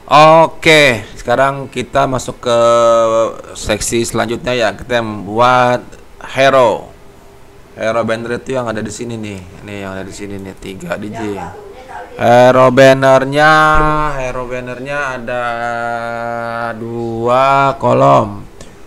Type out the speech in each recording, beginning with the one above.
Oke, sekarang kita masuk ke seksi selanjutnya ya. Kita membuat hero. Hero banner itu yang ada di sini nih. Ini yang ada di sini nih, 3 DJ. Hero bannernya ada dua kolom.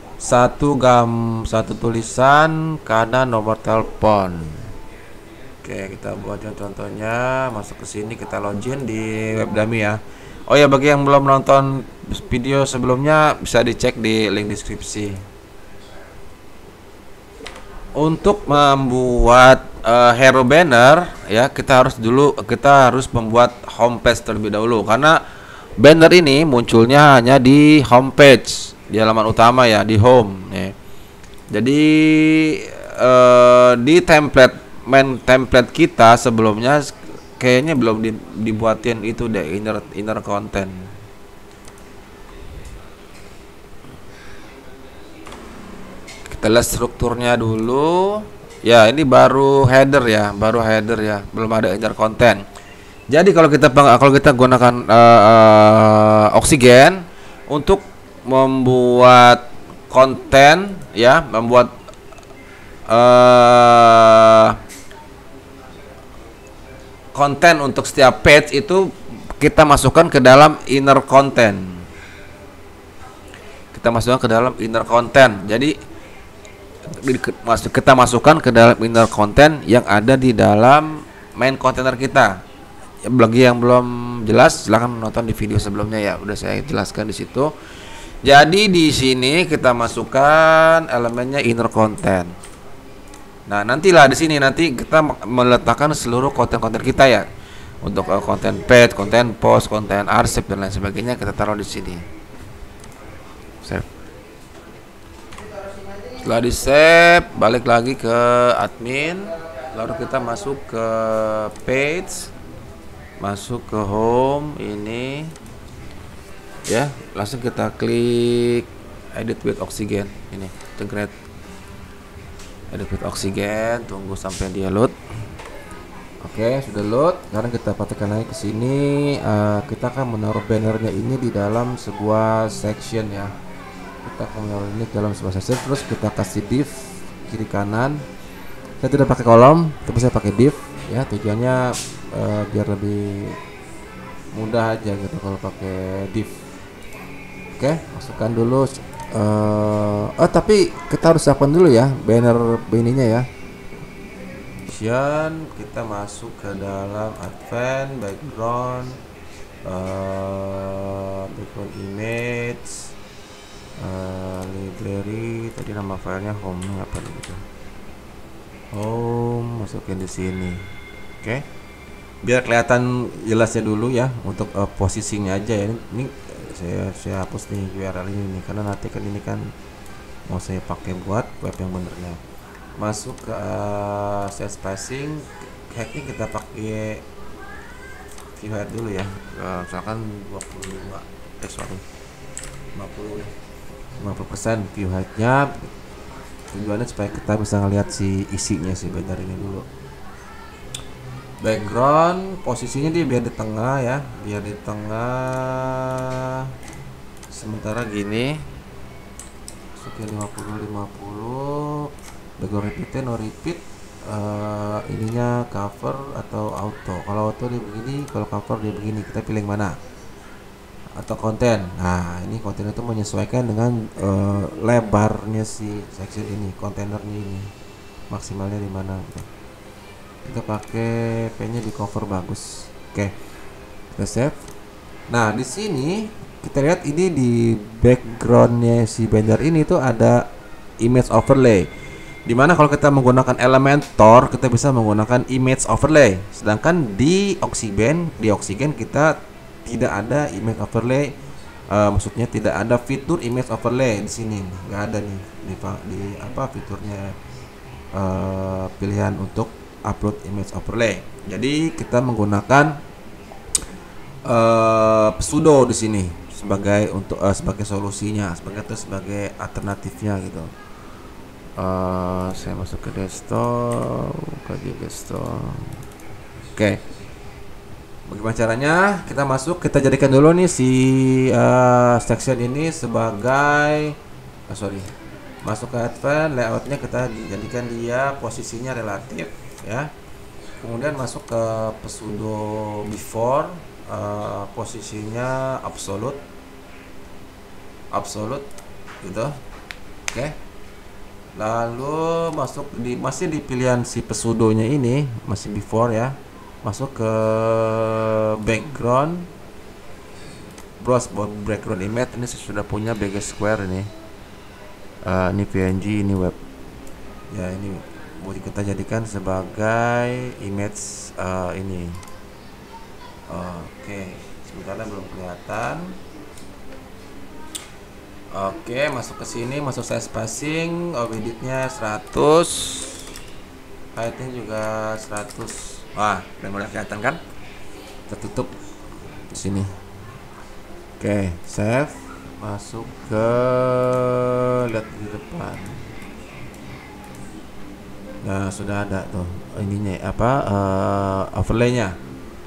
Satu tulisan, kanan nomor telepon. Oke, kita buat yang contohnya. Masuk ke sini, kita login di Webdami ya. Oh ya, bagi yang belum nonton video sebelumnya bisa dicek di link deskripsi. Untuk membuat hero banner ya, kita harus membuat homepage terlebih dahulu, karena banner ini munculnya hanya di homepage, di halaman utama ya, di home ya. Jadi di template kita sebelumnya kayaknya belum dibuatin itu deh, inner content. Kita lihat strukturnya dulu. Ya, ini baru header ya, belum ada inner content. Jadi kalau kita gunakan oksigen untuk membuat konten ya, membuat eh konten untuk setiap page itu kita masukkan ke dalam inner content. Kita masukkan ke dalam inner content. Jadi kita masukkan ke dalam inner content yang ada di dalam main container kita. Ya, bagi yang belum jelas silahkan nonton di video sebelumnya ya, udah saya jelaskan di situ. Jadi di sini kita masukkan elemennya inner content. Nah, nantilah di sini nanti kita meletakkan seluruh konten-konten kita ya. Untuk konten page, konten post, konten arsip dan lain sebagainya kita taruh di sini. Save. Setelah di save, balik lagi ke admin, lalu kita masuk ke page, masuk ke home ini ya, langsung kita klik edit with oxygen ini, integrate edit with oxygen, tunggu sampai dia load. Oke, sudah load. Sekarang kita praktekkan lagi ke sini. Kita akan menaruh bannernya ini di dalam sebuah section ya. Kita akan menaruh ini dalam sebuah section, terus kita kasih div kiri kanan. Saya tidak pakai kolom, tapi saya pakai div ya. Tujuannya biar lebih mudah aja gitu kalau pakai div. Oke, masukkan dulu. Tapi kita harus siapkan dulu ya banner ininya ya. Kita masuk ke dalam advance background, background image, library. Tadi nama filenya home apa gitu, home, masukin di sini. Oke, biar kelihatan jelasnya dulu ya, untuk posisinya aja ya. Ini saya hapus nih URL ini nih, karena nanti kan ini kan mau saya pakai buat web yang benernya. Masuk ke set spacing, hacknya kita pakai view height dulu ya, misalkan 25 sorry 50% view heightnya. Tujuannya supaya kita bisa ngelihat si isinya si banner ini dulu. Background posisinya dia biar di tengah ya, biar di tengah. Sementara gini, masukin 50 background repeatnya no repeat. Ininya cover atau auto. Kalau auto dia begini, kalau cover dia begini. Kita pilih yang mana? Atau konten. Nah, ini konten itu menyesuaikan dengan lebarnya si section ini, kontainernya ini maksimalnya di mana gitu. Kita pakai pen-nya di cover bagus. Oke, kita save. Nah, di sini kita lihat ini di backgroundnya si banner ini tuh ada image overlay, dimana kalau kita menggunakan Elementor kita bisa menggunakan image overlay, sedangkan di Oxygen kita tidak ada image overlay. Maksudnya tidak ada fitur image overlay di sini, nggak ada nih di apa fiturnya, pilihan untuk upload image overlay. Jadi kita menggunakan pseudo di sini sebagai sebagai solusinya, sebagai alternatifnya gitu. Saya masuk ke desktop, Oke. Bagaimana caranya? Kita masuk, kita jadikan dulu nih si section ini sebagai sorry, masuk ke advance layoutnya, kita jadikan dia posisinya relatif ya. Kemudian masuk ke pseudo before, posisinya absolute gitu. Oke. Lalu masuk di, masih di pilihan si pseudonya ini, masih before ya. Masuk ke background, browse background image. Ini saya sudah punya BG Square ini. Ini PNG, ini web. Ya, ini mau kita jadikan sebagai image ini. Oke, sebenarnya belum kelihatan. Oke, masuk ke sini, masuk size spacing, width-nya 100, height-nya juga 100. Wah, udah mulai kelihatan kan? Kita tutup di sini. Oke, save, masuk ke lihat di depan. Nah, sudah ada tuh ininya apa overlay-nya.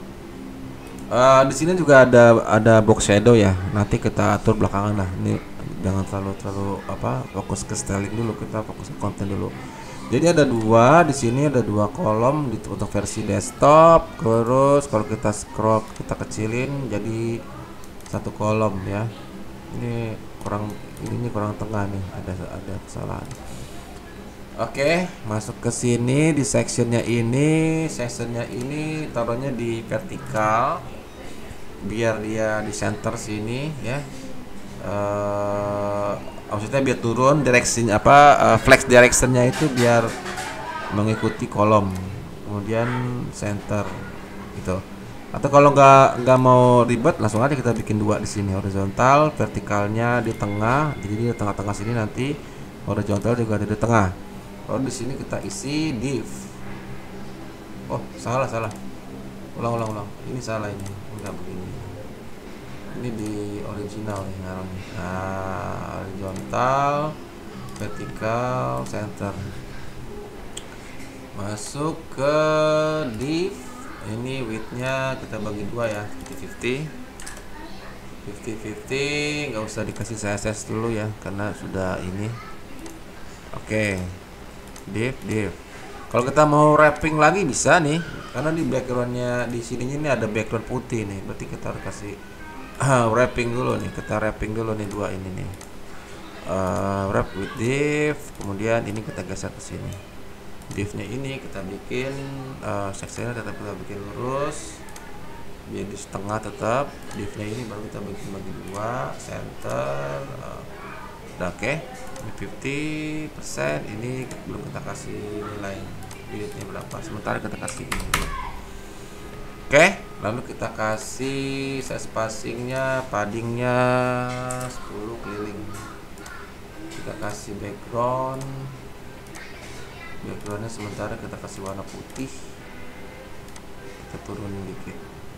Di sini juga ada box shadow ya. Nanti kita atur belakangan lah. Ini jangan terlalu apa, fokus ke styling dulu, kita fokus ke konten dulu. Jadi ada dua di sini, ada dua kolom untuk versi desktop. Terus kalau kita scroll, kita kecilin jadi satu kolom ya. Ini kurang tengah nih, ada kesalahan. Oke, masuk ke sini di sectionnya ini taruhnya di vertikal biar dia di center sini ya. Maksudnya biar turun direction flex directionnya itu biar mengikuti kolom, kemudian center gitu. Atau kalau nggak mau ribet, langsung aja kita bikin dua di sini, horizontal, vertikalnya di tengah. Jadi di tengah-tengah sini, nanti horizontal juga ada di tengah. Kalau di sini kita isi div. Oh, salah. Ulang. Ini salah, ini enggak begini. Ini di original nih naruhnya. Nah, horizontal, vertikal, center. Masuk ke div. Ini width-nya kita bagi dua ya, 50-50. Nggak usah dikasih CSS dulu ya, karena sudah ini. Oke. Div. Kalau kita mau wrapping lagi bisa nih, karena di backgroundnya di sininya ini ada background putih nih, berarti kita harus kasih wrapping dulu nih. Kita wrapping dulu nih dua ini nih. Wrap with div, kemudian ini kita geser ke sini. Divnya ini kita bikin sectionnya tetap kita bikin lurus, biar di setengah tetap. Divnya ini baru kita bagi dua, center. Oke. Ini 50%, ini belum kita kasih nilai width-nya berapa, sementara kita kasih ini dulu. Oke, lalu kita kasih size spacing-nya, padding-nya 10 keliling. Kita kasih backgroundnya sementara kita kasih warna putih, kita turunin dikit.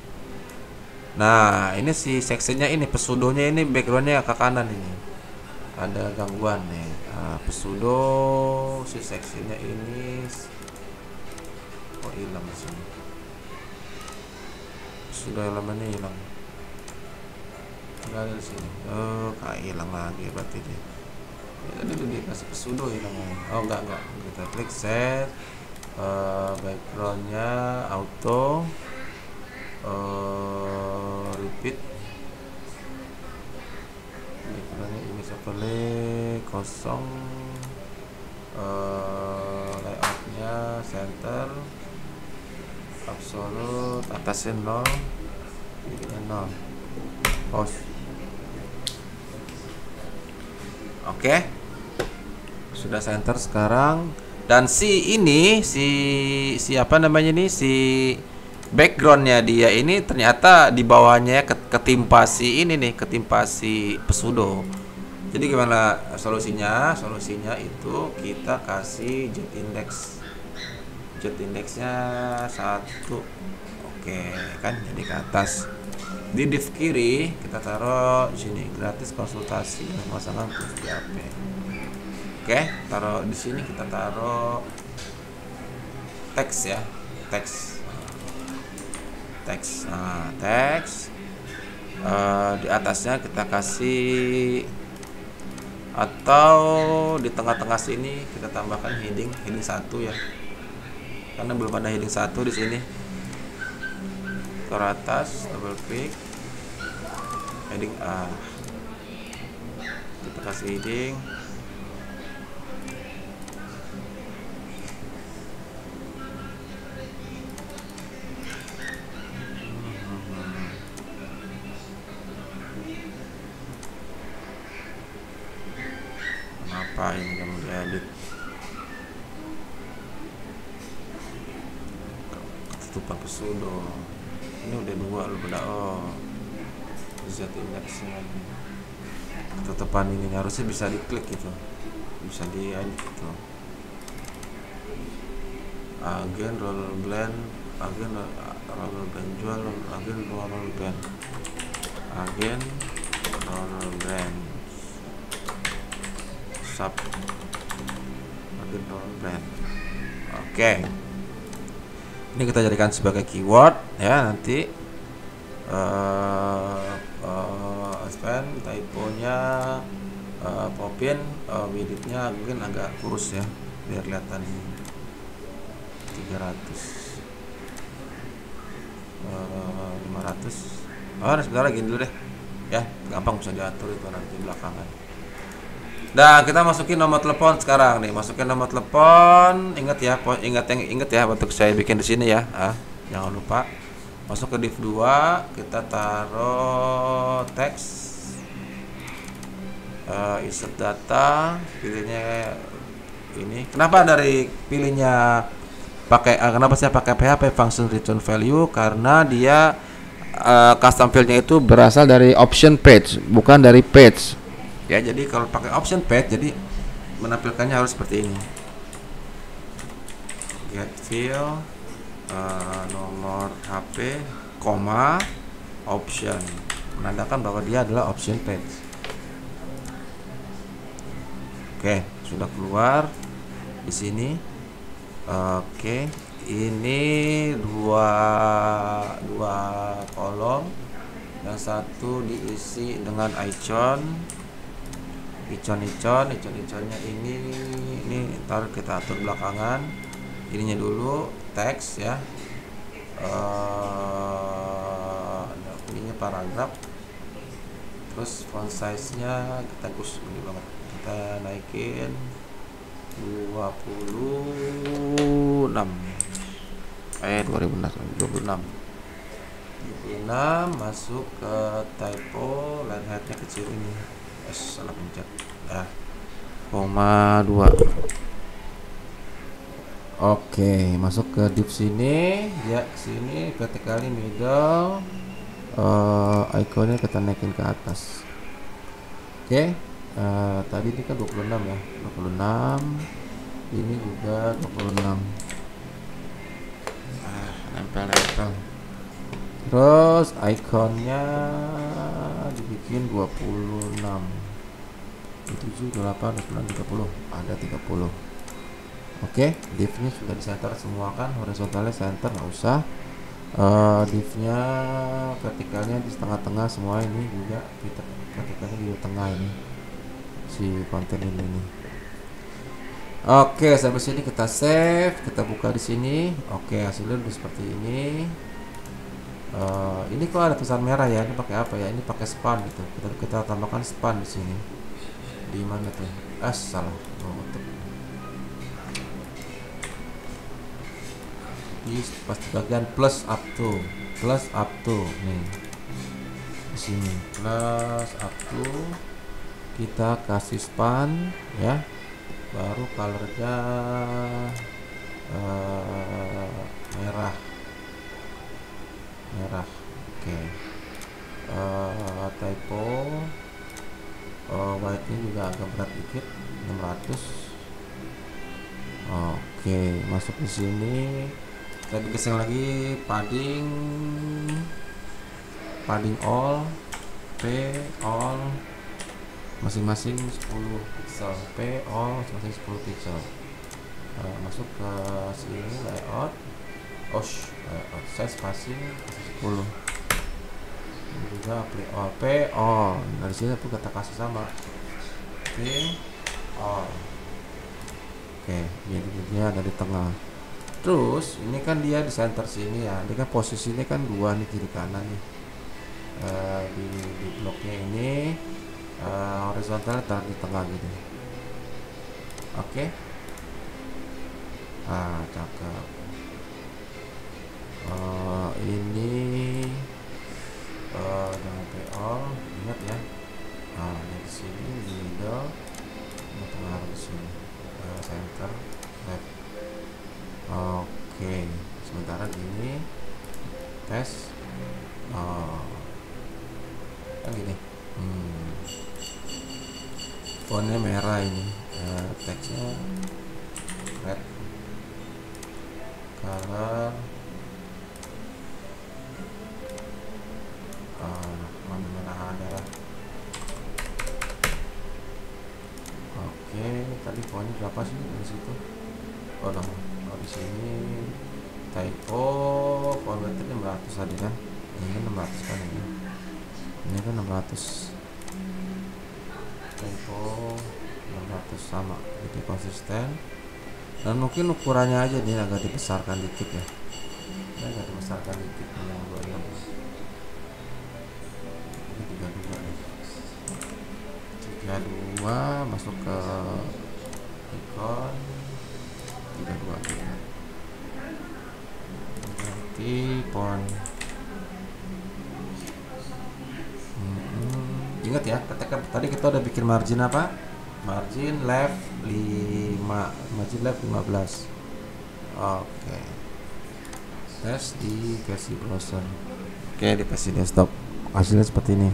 Nah, ini si sectionnya ini, pseudonya ini backgroundnya ke kanan ini, ada gangguan nih. Pseudo si sectionnya ini hilang di sini. Sudah elemennya hilang, nggak ada di sini. Hilang lagi berarti dia. Tadi udah dikasih pseudo hilang. Enggak. Kita klik set, backgroundnya auto, repeat. Ini overlay kosong, layoutnya center, absolute, atasnya 0, bawahnya 0, pause. Oke, sudah center sekarang. Dan si apa namanya ini, si backgroundnya dia ini ternyata di bawahnya ketimpa si pseudo. Jadi gimana solusinya? Solusinya itu kita kasih jet indexnya 1. Oke, kan jadi ke atas. Di div kiri kita taruh sini, gratis konsultasi dan pemasangan PHP. Oke, taruh di sini, kita taruh teks ya, teks. teks. Nah, teks. Di atasnya kita kasih, atau di tengah-tengah sini kita tambahkan heading 1 ya, karena belum ada heading 1 di sini. Ke atas, double klik, heading A, kita kasih heading. Kenapa ini kamu diedit? Ketutupan pseudo. Ini udah 2 lu pada. Oh, Z indexnya. Ketutupan ini harusnya bisa diklik gitu, bisa diedit gitu. Agen roll blend, agen roll blend jual, agen roll blend, agen roll blend sub, agen roll blend. Oke, ini kita jadikan sebagai keyword ya nanti. Span typonya popin, widthnya mungkin agak kurus ya biar kelihatan 300, 500. Sebentar lagi dulu deh ya, gampang bisa diatur itu nanti belakangan. Nah, kita masukin nomor telepon sekarang nih. Masukin nomor telepon. Ingat ya, ingat ya untuk saya bikin di sini ya. Jangan lupa. Masuk ke div 2, kita taruh teks, insert data, pilihnya ini. Kenapa dari pilihnya pakai kenapa saya pakai PHP function return value? Karena dia custom fieldnya itu berasal dari option page, bukan dari page. Ya, jadi kalau pakai option page, jadi menampilkannya harus seperti ini. Get field, nomor HP, koma, option, menandakan bahwa dia adalah option page. Oke, sudah keluar di sini. Oke, ini dua kolom, yang satu diisi dengan icon-iconnya ini ntar kita atur belakangan. Ininya dulu teks ya, ininya paragraf, terus font size nya kita gede banget, kita naikin 26 masuk ke typo, line height-nya kecil ini, salah pencet ya, 0,2. Oke, masuk ke div sini ya, sini vertically middle, ikonnya kita naikin ke atas. Oke, tadi ini kan 26 ya, 26, ini juga 26. Nempel. Terus ikonnya dibikin 26, 7, 8, 9, 30, ada 30. Oke, divnya sudah di center semua kan, horizontalnya center nggak usah, divnya vertikalnya di tengah-tengah semua, ini juga kita vertikalnya di tengah ini si konten ini. Oke, sampai sini kita save, kita buka di sini. Oke, hasilnya udah seperti ini. Ini kok ada tulisan merah ya, ini pakai apa ya? Ini pakai span gitu. Kita tambahkan span di sini. Di mana tuh? Salah. Di pas bagian plus up to nih, di sini plus up to, kita kasih span ya, baru colornya merah. Oke, typo, white nya juga agak berat dikit, 600. Oke, masuk di sini. Kita geser lagi padding all, all masing-masing 10 pixel, all masing-masing 10 pixel. Masuk ke sini layout, Size spasi 10. Ini juga P on. Dari sini aku kata kasih sama P on. Oke, jadi dia ada di tengah. Terus ini kan dia di center sini ya. Dia kan posisinya kan dua nih, kiri kanan nih. Di bloknya ini horizontal taruh di tengah gitu. Oke. Cakep. Ini jangan PO, ingat ya. Dari sini di middle, pengaruh di sini, center, left. Oke. Sementara gini, tes, kan gini. Fontnya merah ini, teksnya red, color. Mana ada lah. Oke, tadi poinnya berapa sih di situ? Di sini typo font berarti 600 tadi kan? Ini kan 600 kan ini. Ini kan 600. Typo 600 sama, jadi konsisten. Dan mungkin ukurannya aja nih agak dibesarkan dikit ya. Ini agak dibesarkan dikit yang 26. 32 masuk ke icon 32 gitu. Ganti font. Ingat ya, tadi kita udah bikin margin apa? Margin left 5, margin left 15. Oke. Tes di versi browser. Oke, di versi desktop hasilnya seperti ini.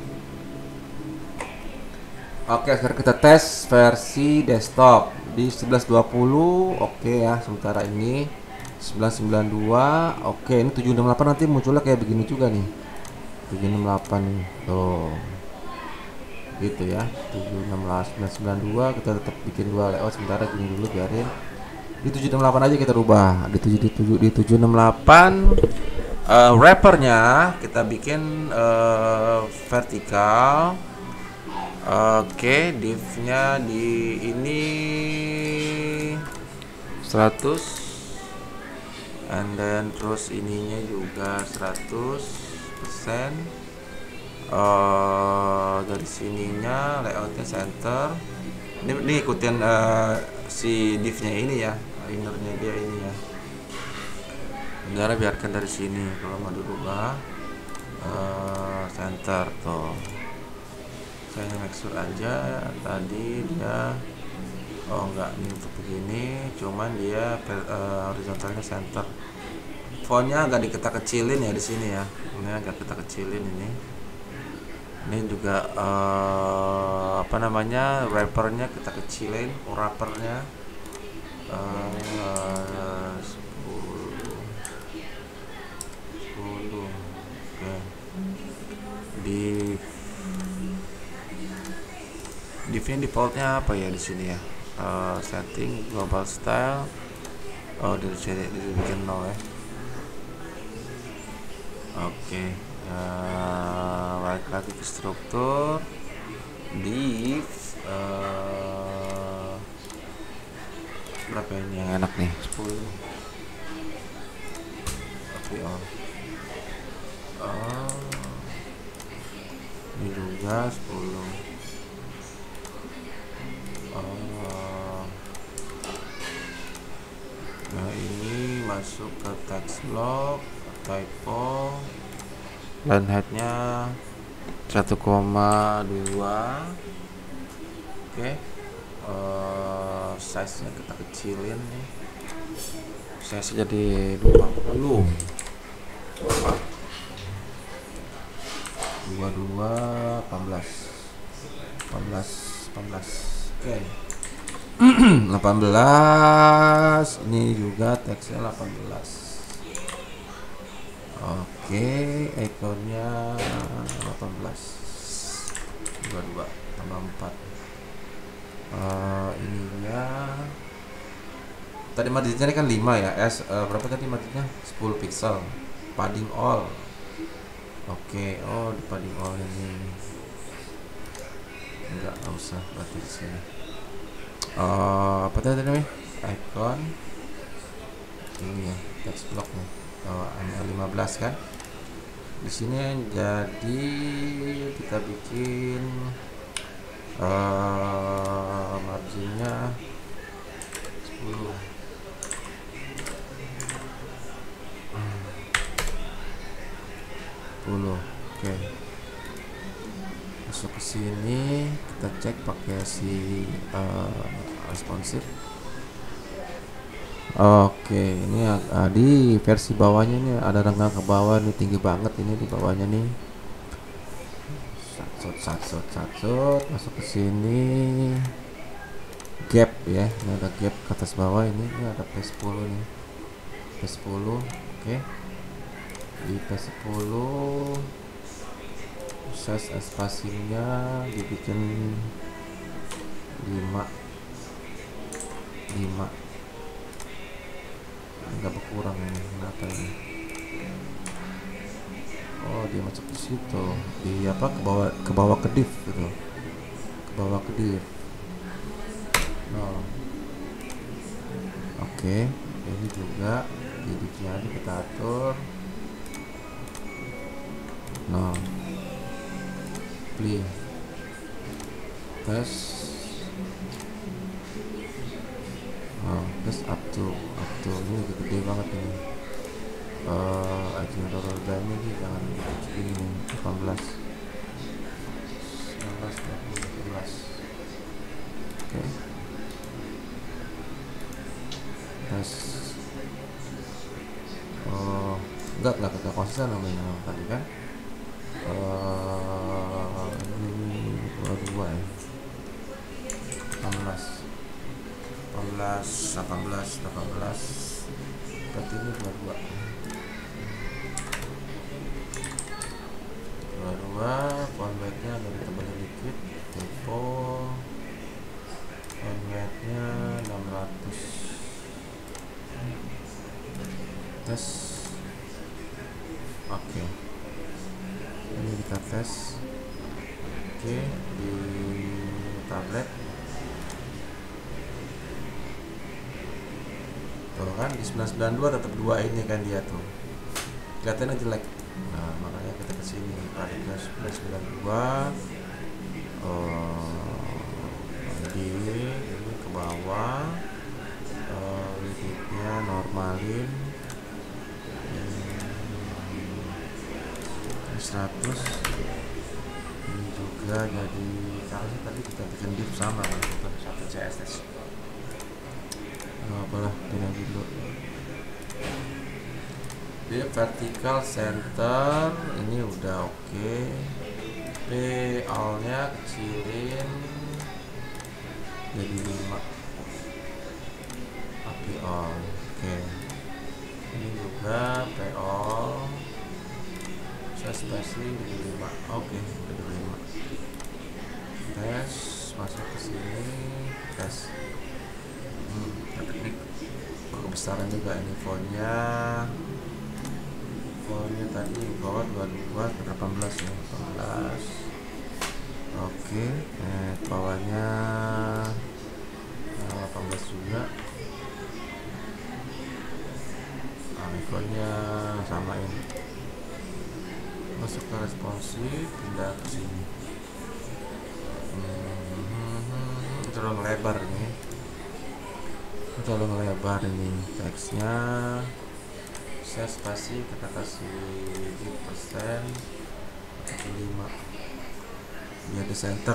Oke, sekarang kita tes versi desktop di 1120. Oke ya, sementara ini 1992. Oke, ini 768 nanti munculnya kayak begini juga nih. 768 nih. Tuh. Gitu ya. 768 992 kita tetap bikin dua layout, sementara gini dulu biarin. Di 768 aja kita rubah. Di 768 wrappernya kita bikin vertikal. Oke, div-nya di ini 100, and then terus ininya juga 100%. Dari sininya layoutnya center. Ini ikutin si div-nya ini ya, innernya dia ini ya. Sebenarnya biarkan dari sini, kalau mau dirubah center tuh. Saya make sure aja tadi dia enggak ini untuk begini, cuman dia horizontalnya center. Fontnya agak kita kecilin ya di sini ya. Ini agak kita kecilin ini. Ini juga apa namanya, wrappernya kita kecilin, wrappernya 10. Oke. Div-nya defaultnya apa ya di sini ya? Setting global style. Dari sini dibikin 0 ya. Oke. Balik lagi ke struktur div. Berapa ini yang enak nih? 10. Oke, ini juga 10. Nah, ini masuk ke text block, typo, line height-nya 1,2. Oke. Size-nya kita kecilin nih. Size jadi 20. 22 18. Oke. 18. Ini juga teksnya 18. Oke, ikonnya 18. 22 tambah 4. Ininya Tadi marginnya ini kan 5 ya. Berapa tadi marginnya? 10 pixel. Padding all. Oke, oh di padding all ini. Enggak usah berarti di sini. Apa tadi namanya? Icon. Ini ya, text block nih. Hanya 15 kan? Di sini jadi kita bikin marginnya 10. Oke, masuk ke sini kita cek pakai si responsive. Oke, ini di versi bawahnya ini ada renggang ke bawah nih, tinggi banget ini di bawahnya nih. Sat, masuk ke sini. Gap ya, ini ada gap ke atas bawah ini ada P10 nih. P10, oke. Di P10 size spacingnya dibikin 5 nggak berkurang ini, kenapa ini? Oh, dia masuk di situ, di apa, ke bawah ke div gitu, ke bawah ke div. Oke, ini juga di divnya kita atur. Play tes up to ini gede banget ini. Action total time ini jangan segini nih, 18 19 20 oke. Tes enggak konsisten namanya tadi kan. Ini 22 ya, 18 berarti ini 22 font weight-nya dari tebal dikit, tempo font weight-nya 600. Tes. Oke, ini kita tes. Oke, di tablet tuh kan di 992 tetap 2 ini kan dia tuh kelihatannya jelek. Nah, makanya kita kesini pada 992 ini ke bawah, width-nya normalin 100. Ini juga jadi harusnya tadi kita bikin div sama kan, satu CSS. Apalah, lagi dulu. Di vertical center ini udah oke. PL nya kecilin jadi 5. PL oke. Ini juga PL spacing jadi 5. Oke, jadi 5. Tes, masuk ke sini, tes. Teknik kebesaran juga ini fontnya tadi di bawah 22 ke 18 ya, 18. Oke, bawahnya 18 juga. Ikonnya samain. Masuk ke responsif, pindah ke sini. Terlalu lebar nih. Terlalu lebar ini teksnya. Saya spasi kita kasih 5% 5 biar di center.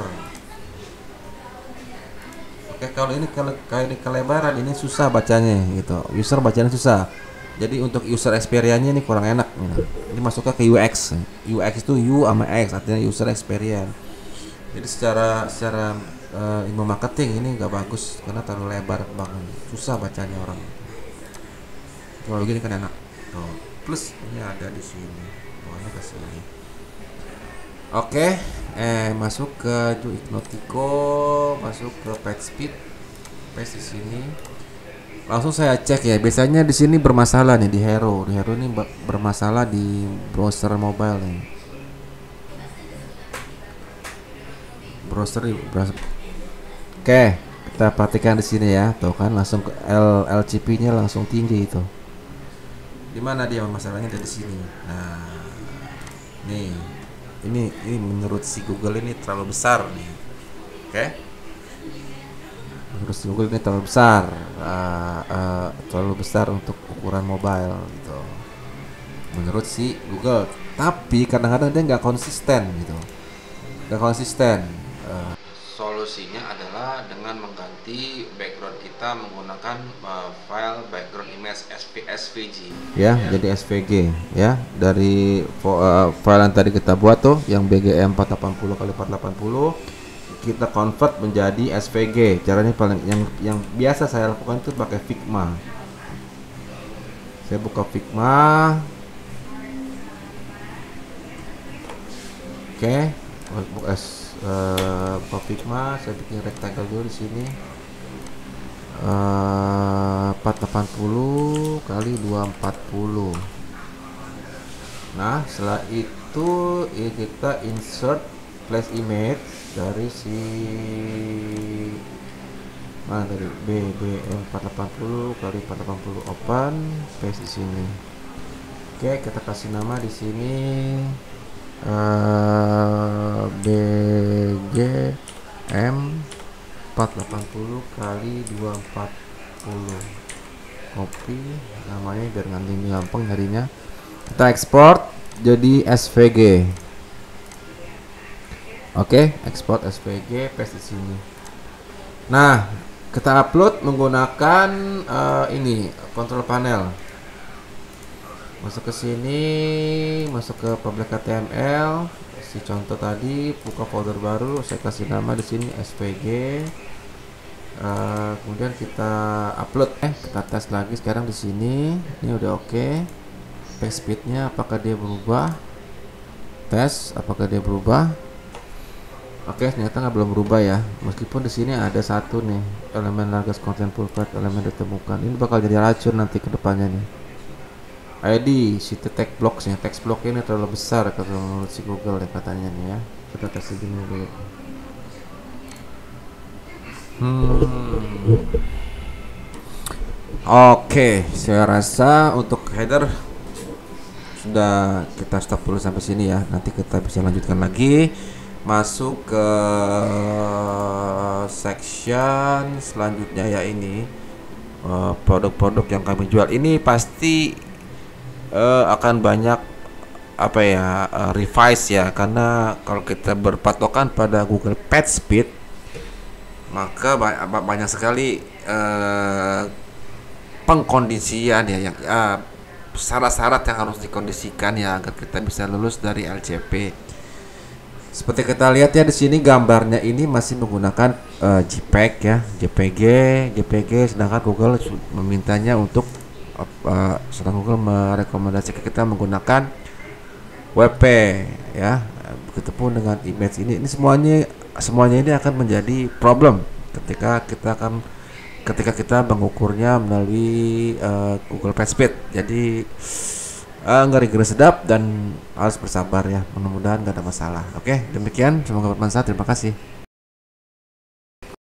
Oke, kalau ini kelebaran ini susah bacanya gitu, user bacanya susah. Jadi untuk user experience-nya ini kurang enak gitu. Ini masuknya ke UX itu U sama X, artinya user experience. Jadi secara ilmu marketing ini nggak bagus karena terlalu lebar banget, susah bacanya orang. Kalau begini kan enak. Tuh, plus ini ada di sini, bawahnya ke sini. Oke, masuk ke Hypnotico, masuk ke page speed, paste di sini. Langsung saya cek ya. Biasanya di sini bermasalah nih di Hero. Di Hero ini bermasalah di browser mobile nih. Browser. Oke, kita perhatikan di sini ya. Tuh kan langsung ke LCP-nya langsung tinggi itu. Di mana dia masalahnya dari sini. Nah, nih. Ini menurut si Google ini terlalu besar nih. Oke. Menurut si Google ini terlalu besar untuk ukuran mobile gitu. Menurut si Google. Tapi kadang-kadang dia nggak konsisten gitu. Nggak konsisten. Solusinya adalah dengan mengganti background kita menggunakan file background image SVG ya, jadi SVG ya, dari file yang tadi kita buat tuh yang BGM 480 kali 480 kita convert menjadi SVG. Caranya paling yang biasa saya lakukan itu pakai Figma. Saya buka Figma. Oke, buka Figma, saya bikin rectangle dulu di sini. 480 kali 240. Nah, setelah itu kita insert place image dari si dari BBM 480 kali 480 open, paste di sini. Oke, kita kasih nama di sini BGM 480 kali 240. Copy namanya biar nanti gampang nyarinya. Kita ekspor jadi SVG. Oke, ekspor SVG, paste di sini. Nah, kita upload menggunakan ini control panel. Masuk ke sini, masuk ke public HTML, si contoh tadi, buka folder baru, saya kasih nama di sini SVG. Kemudian kita upload, kita tes lagi sekarang di sini. Ini udah oke. Page speednya apakah dia berubah? Tes apakah dia berubah? Oke, ternyata belum berubah ya. Meskipun di sini ada satu nih elemen largest content pulpit elemen ditemukan. Ini bakal jadi racun nanti ke depannya nih. ID situ text blocksnya, text block ini terlalu besar kalau menurut si Google ya katanya nih ya. Kita tes gini dulu. Oke, saya rasa untuk header sudah kita stop dulu sampai sini ya. Nanti kita bisa lanjutkan lagi, masuk ke section selanjutnya ya. Ini produk-produk yang kami jual ini pasti akan banyak apa ya, revise ya, karena kalau kita berpatokan pada Google Page Speed maka banyak sekali pengkondisian ya, yang syarat-syarat yang harus dikondisikan ya agar kita bisa lulus dari LCP. Seperti kita lihat ya di sini gambarnya ini masih menggunakan JPEG ya, JPG, sedangkan Google memintanya untuk sedang Google merekomendasikan kita menggunakan WP ya. Begitupun dengan image ini semuanya ini akan menjadi problem ketika kita mengukurnya melalui Google Page Speed. Jadi ngeri-ngeri sedap dan harus bersabar ya. Mudah-mudahan gak ada masalah. Oke, demikian, semoga bermanfaat. Terima kasih.